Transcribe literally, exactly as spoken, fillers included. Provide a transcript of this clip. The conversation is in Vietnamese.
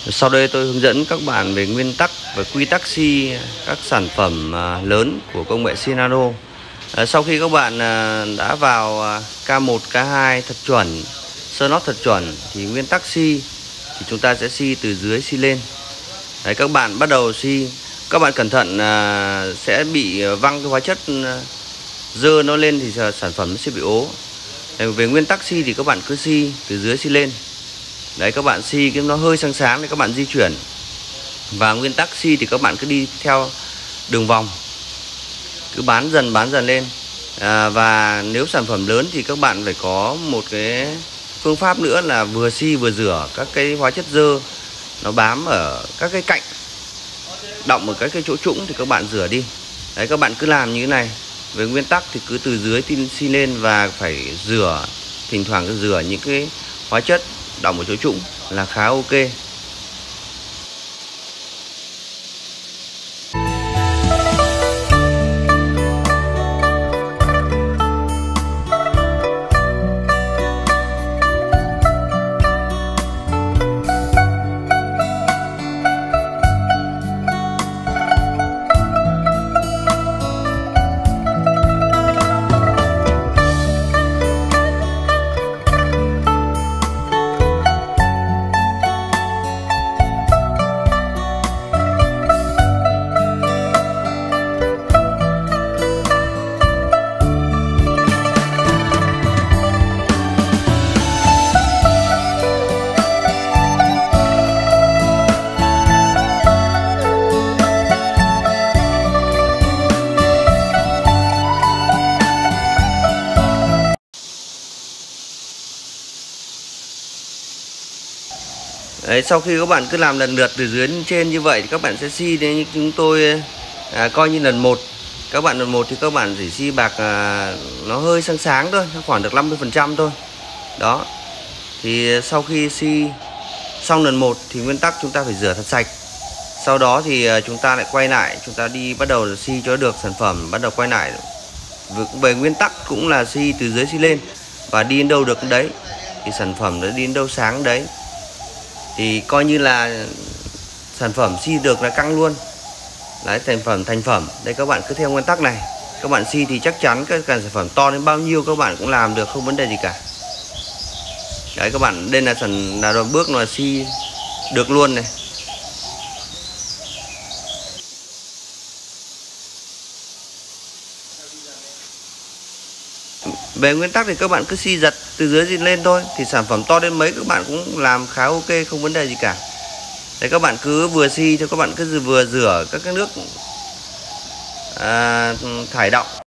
Sau đây tôi hướng dẫn các bạn về nguyên tắc và quy tắc xi các sản phẩm lớn của công nghệ xi Nano. Sau khi các bạn đã vào K một, K hai thật chuẩn, sơ nót thật chuẩn thì nguyên tắc xi thì chúng ta sẽ xi từ dưới xi lên. Đấy, các bạn bắt đầu xi, các bạn cẩn thận sẽ bị văng cái hóa chất dơ nó lên thì sản phẩm nó sẽ bị ố. Về nguyên tắc xi thì các bạn cứ xi từ dưới xi lên. Đấy, các bạn xi cái nó hơi sáng sáng thì các bạn di chuyển. Và nguyên tắc xi thì các bạn cứ đi theo đường vòng, cứ bán dần bán dần lên. à, Và nếu sản phẩm lớn thì các bạn phải có một cái phương pháp nữa là vừa xi vừa rửa các cái hóa chất dơ nó bám ở các cái cạnh, đọng ở các cái chỗ trũng thì các bạn rửa đi. Đấy, các bạn cứ làm như thế này. Về nguyên tắc thì cứ từ dưới xi lên và phải rửa, thỉnh thoảng cứ rửa những cái hóa chất đọng ở chỗ trũng là khá ok. Đấy, sau khi các bạn cứ làm lần lượt từ dưới lên trên như vậy thì các bạn sẽ xi đến như chúng tôi à, coi như lần một. Các bạn lần một thì các bạn chỉ xi bạc à, nó hơi sáng sáng thôi, khoảng được năm mươi phần trăm thôi. Đó. Thì sau khi xi xong lần một thì nguyên tắc chúng ta phải rửa thật sạch. Sau đó thì chúng ta lại quay lại, chúng ta đi bắt đầu xi cho được sản phẩm, bắt đầu quay lại. Về nguyên tắc cũng là xi từ dưới xi lên và đi đến đâu được đến đấy. Thì sản phẩm nó đi đến đâu sáng đấy. Thì coi như là sản phẩm xi được là căng luôn. Đấy, thành phẩm thành phẩm. Đây, các bạn cứ theo nguyên tắc này. Các bạn xi thì chắc chắn các sản phẩm to đến bao nhiêu các bạn cũng làm được, không vấn đề gì cả. Đấy, các bạn, đây là sản là bước là xi được luôn này. Về nguyên tắc thì các bạn cứ xi giật từ dưới lên thôi. Thì sản phẩm to đến mấy các bạn cũng làm khá ok, không vấn đề gì cả. Đấy, các bạn cứ vừa xi cho các bạn cứ vừa rửa các cái nước à, thải đọng